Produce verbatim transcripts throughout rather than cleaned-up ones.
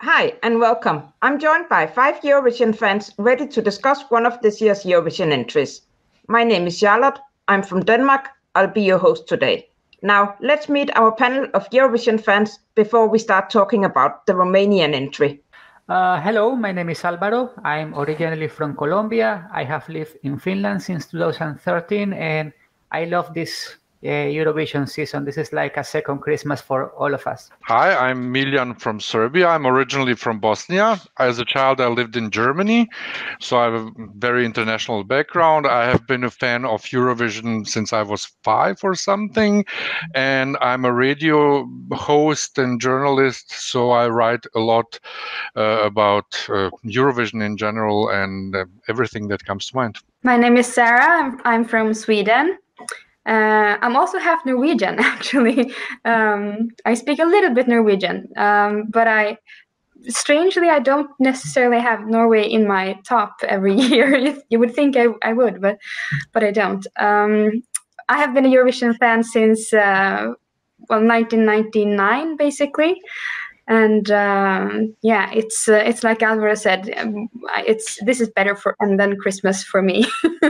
Hi and welcome. I'm joined by five Eurovision fans ready to discuss one of this year's Eurovision entries. My name is Charlotte. I'm from Denmark. I'll be your host today. Now, let's meet our panel of Eurovision fans before we start talking about the Romanian entry. Uh, hello, my name is Alvaro. I'm originally from Colombia. I have lived in Finland since two thousand thirteen and I love this uh, Eurovision season. This is like a second Christmas for all of us. Hi, I'm Miljan from Serbia. I'm originally from Bosnia. As a child, I lived in Germany, so I have a very international background. I have been a fan of Eurovision since I was five or something, and I'm a radio host and journalist, so I write a lot uh, about uh, Eurovision in general and uh, everything that comes to mind. My name is Sara. I'm from Sweden. Uh, I'm also half Norwegian, actually. Um, I speak a little bit Norwegian, um, but I, strangely, I don't necessarily have Norway in my top every year. You would think I, I would, but but I don't. Um, I have been a Eurovision fan since uh, well, nineteen ninety-nine, basically. And um, yeah, it's uh, it's like Alvaro said. Um, it's this is better for and then Christmas for me.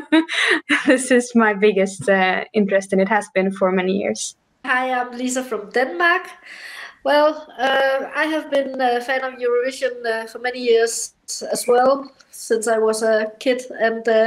This is my biggest uh, interest, and it has been for many years. Hi, I'm Liza from Denmark. Well, uh, I have been a fan of Eurovision uh, for many years as well, since I was a kid. And uh,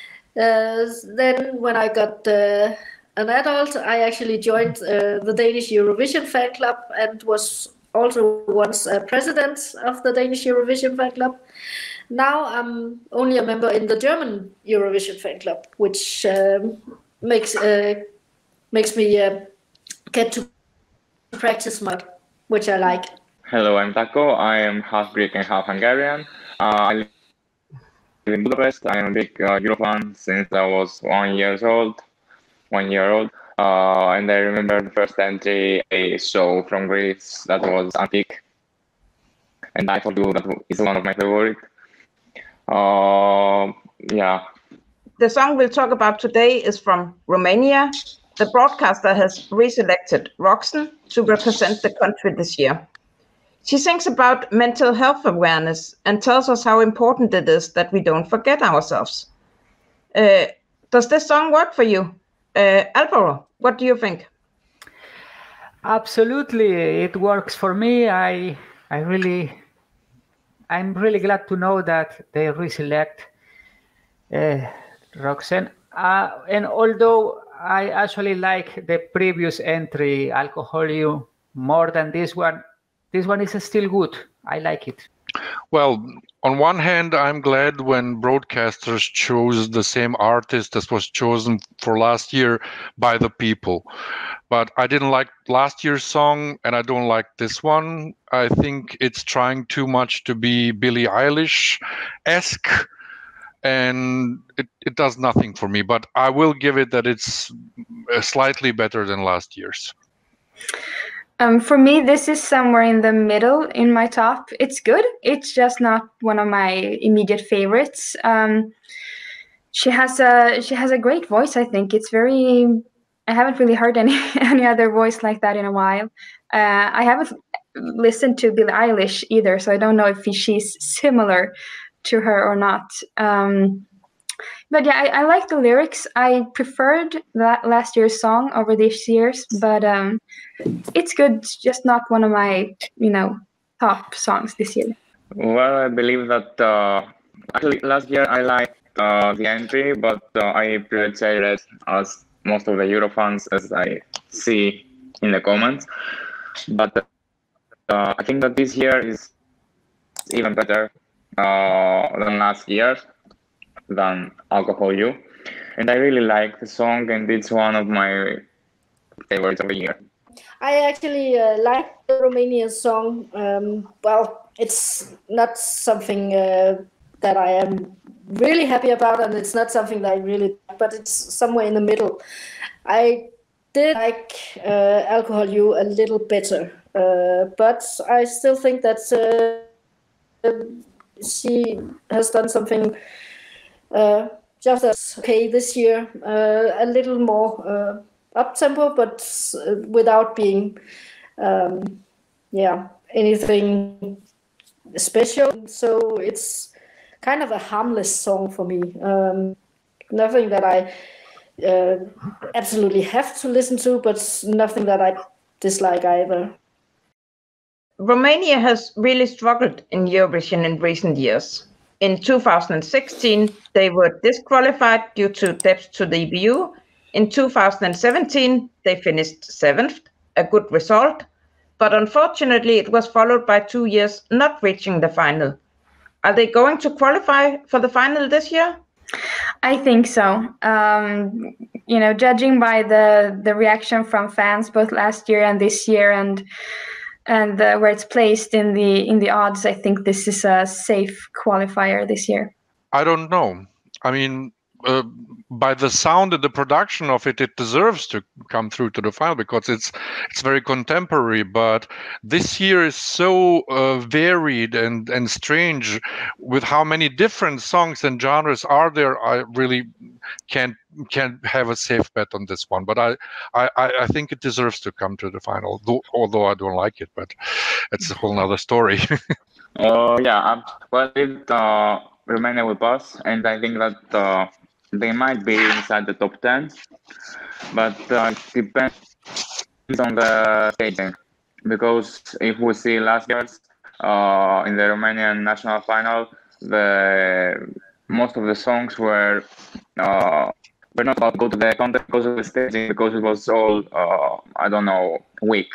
uh, then when I got uh, an adult, I actually joined uh, the Danish Eurovision Fan Club and was also once a president of the Danish Eurovision Fan Club. Now I'm only a member in the German Eurovision Fan Club, which um, makes uh, makes me uh, get to practice more, which I like. Hello, I'm Takko. I am half Greek and half Hungarian. Uh, I live in Budapest. I am a big uh, Euro fan since I was one years old, one year old. Uh, and I remember the first entry I saw from Greece that was Antique, and I thought that is one of my favorite. Uh, yeah. The song we'll talk about today is from Romania. The broadcaster has reselected Roxen to represent the country this year. She sings about mental health awareness and tells us how important it is that we don't forget ourselves. Uh, does this song work for you? Uh, Alvaro, what do you think? Absolutely, it works for me. I, I really, I'm really glad to know that they reselect uh, Roxen. Uh, and although I actually like the previous entry, Alcohol You, more than this one, this one is still good. I like it. Well, on one hand, I'm glad when broadcasters chose the same artist that was chosen for last year by the people. But I didn't like last year's song, and I don't like this one. I think it's trying too much to be Billie Eilish-esque, and it, it does nothing for me. But I will give it that it's slightly better than last year's. Um, for me, this is somewhere in the middle in my top. It's good. It's just not one of my immediate favorites. Um, she has a she has a great voice. I think it's very. I haven't really heard any any other voice like that in a while. Uh, I haven't listened to Billie Eilish either, so I don't know if she's similar to her or not. Um, But yeah, I, I like the lyrics. I preferred that last year's song over this year's, but um, it's good. It's just not one of my, you know, top songs this year. Well, I believe that uh, actually last year I liked uh, the entry, but uh, I preferred it as most of the Eurofans, as I see in the comments. But uh, I think that this year is even better uh, than last year. Than Alcohol You, and I really like the song, and it's one of my favorites of the year. I actually uh, like the Romanian song. Um, well, it's not something uh, that I am really happy about, and it's not something that I really like, but it's somewhere in the middle. I did like uh, Alcohol You a little better, uh, but I still think that uh, she has done something Uh, just as okay this year, uh, a little more uh, up tempo, but uh, without being, um, yeah, anything special. So it's kind of a harmless song for me. Um, nothing that I uh, absolutely have to listen to, but nothing that I dislike either. Romania has really struggled in Eurovision in recent years. In two thousand sixteen, they were disqualified due to debt to the E B U. In two thousand seventeen, they finished seventh, a good result. But unfortunately, it was followed by two years not reaching the final. Are they going to qualify for the final this year? I think so. Um, you know, judging by the, the reaction from fans both last year and this year, and and uh, where it's placed in the in the odds, I think this is a safe qualifier this year. I don't know. I mean, uh, by the sound and the production of it, it deserves to come through to the final because it's it's very contemporary. But this year is so uh, varied and and strange with how many different songs and genres are there. I really can't can't have a safe bet on this one. But I I, I think it deserves to come to the final, though, although I don't like it. But it's a whole nother story. Oh uh, yeah, um, well, it uh, Romania will pass, and I think that uh, they might be inside the top ten, but uh, it depends on the staging. Because if we see last year's uh, in the Romanian national final, the most of the songs were uh, were not about to go to the contest because of the staging, because it was all uh, I don't know weak.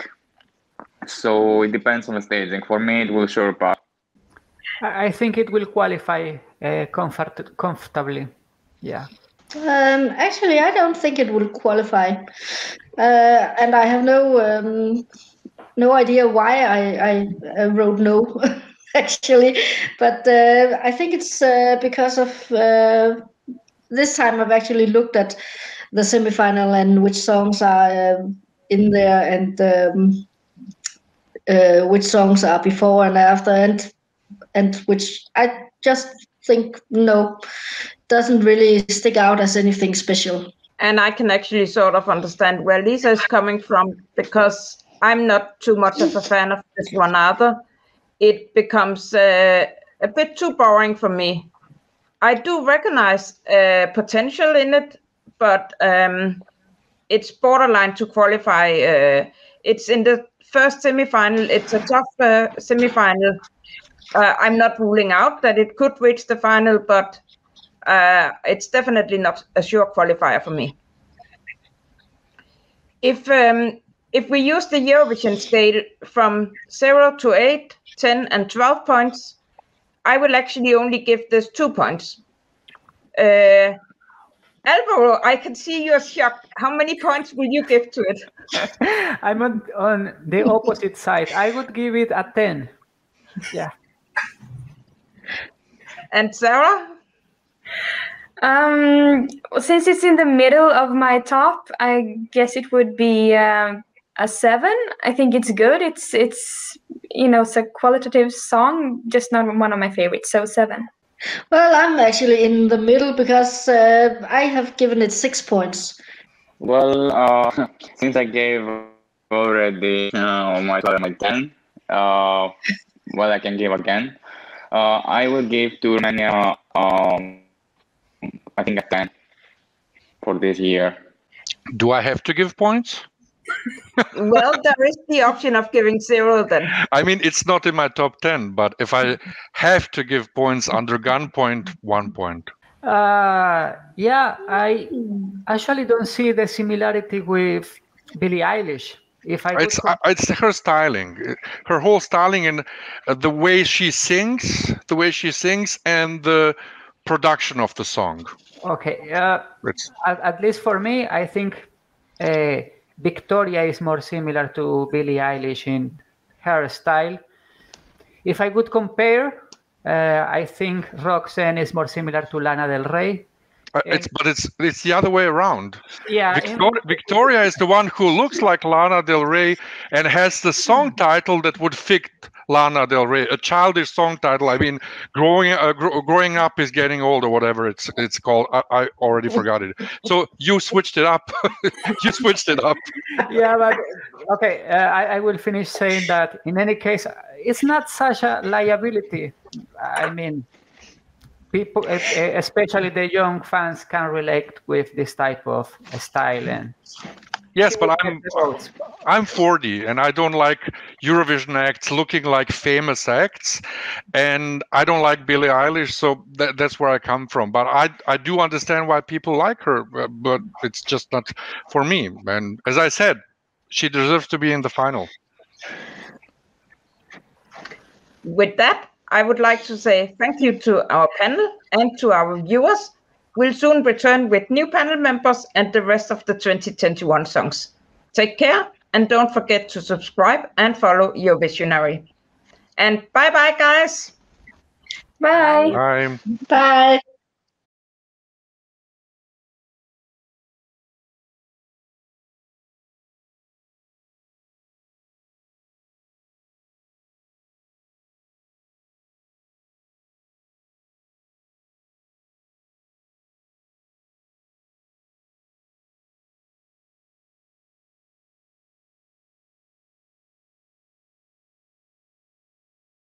So it depends on the staging. For me, it will sure pass. I think it will qualify uh, comfort comfortably. Yeah. Um, actually, I don't think it will qualify, uh, and I have no um, no idea why I, I, I wrote no. Actually, but uh, I think it's uh, because of uh, this time I've actually looked at the semifinal and which songs are uh, in there and um, uh, which songs are before and after, and and which I just think no, doesn't really stick out as anything special. And I can actually sort of understand where Liza is coming from, because I'm not too much of a fan of this one either. It becomes uh, a bit too boring for me. I do recognize uh, potential in it, but um, it's borderline to qualify. Uh, it's in the first semifinal. It's a tough uh, semifinal. Uh, I'm not ruling out that it could reach the final, but uh, it's definitely not a sure qualifier for me. If um, if we use the Eurovision scale from zero to eight, ten, and twelve points, I will actually only give this two points. Uh, Alvaro, I can see you're shocked. How many points will you give to it? I'm on, on the opposite side. I would give it a ten. Yeah. And Sara? Um, since it's in the middle of my top, I guess it would be um, a seven. I think it's good. It's it's you know it's a qualitative song, just not one of my favorites. So seven. Well, I'm actually in the middle because uh, I have given it six points. Well, uh, since I gave already uh, my my ten, uh, well, I can give again. Uh, I will give to Romania, um, I think a ten for this year. Do I have to give points? Well, there is the option of giving zero then. I mean, it's not in my top ten, but if I have to give points under gunpoint, one point. Uh, yeah, I actually don't see the similarity with Billie Eilish. If I it's uh, it's her styling, her whole styling, and uh, the way she sings, the way she sings, and the production of the song. Okay, uh, at, at least for me, I think uh, Victoria is more similar to Billie Eilish in her style. If I would compare, uh, I think Roxen is more similar to Lana Del Rey. Uh, it's but it's it's the other way around. Yeah, Victoria, Victoria is the one who looks like Lana Del Rey and has the song title that would fit Lana Del Rey, a childish song title. I mean, growing uh, gr- growing up is getting old, or whatever it's it's called. I, I already forgot it. So you switched it up. You switched it up. Yeah, but okay. Uh, I, I will finish saying that in any case, it's not such a liability. I mean, people, especially the young fans, can relate with this type of style. And yes, but I'm I'm forty and I don't like Eurovision acts looking like famous acts, and I don't like Billie Eilish, so that, that's where I come from. But I I do understand why people like her, but it's just not for me. And as I said, she deserves to be in the final. With that, I would like to say thank you to our panel and to our viewers. We'll soon return with new panel members and the rest of the twenty twenty-one songs. Take care and don't forget to subscribe and follow Eurovisionary. And bye-bye, guys. Bye. Bye. Bye.